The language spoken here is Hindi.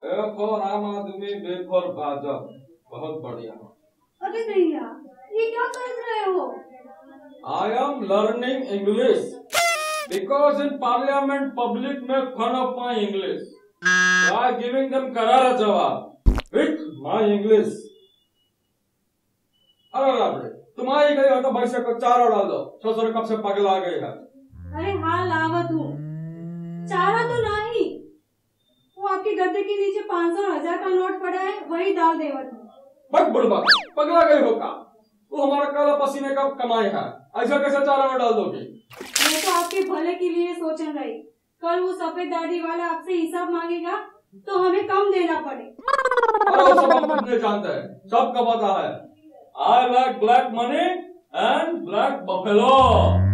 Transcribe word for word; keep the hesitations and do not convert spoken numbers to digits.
ए फॉर आम आदमी, बे फॉर भाजपा। बहुत बढ़िया। अरे भैया ये क्या कर रहे हो? I am learning English because in Parliament public make fun of my English. So I giving them करारा जवाब with my English. अरे बाप तुम्हारी गई हो तो भैंसे को चारा डाल दो, ससुर कब से पगला गई है। अरे हाँ लावत हूँ, चारा तो नहीं, वो आपके गद्दे के नीचे पाँच सौ हजार का नोट पड़ा है, वही डाल देवत हूँ। बक बुड़बक, पगला गई हो का? वो हमारा काला पसीने का कमाई है, ऐसा कैसे चारा में डाल दोगे? मैं तो आपके भले के लिए सोच रही, कल वो सफेद दाढ़ी वाला आपसे हिसाब मांगेगा तो हमें कम देना पड़े। अरे वो सब हम कुछ नहीं जानते हैं, सबका पता है। I like black money and black buffalo.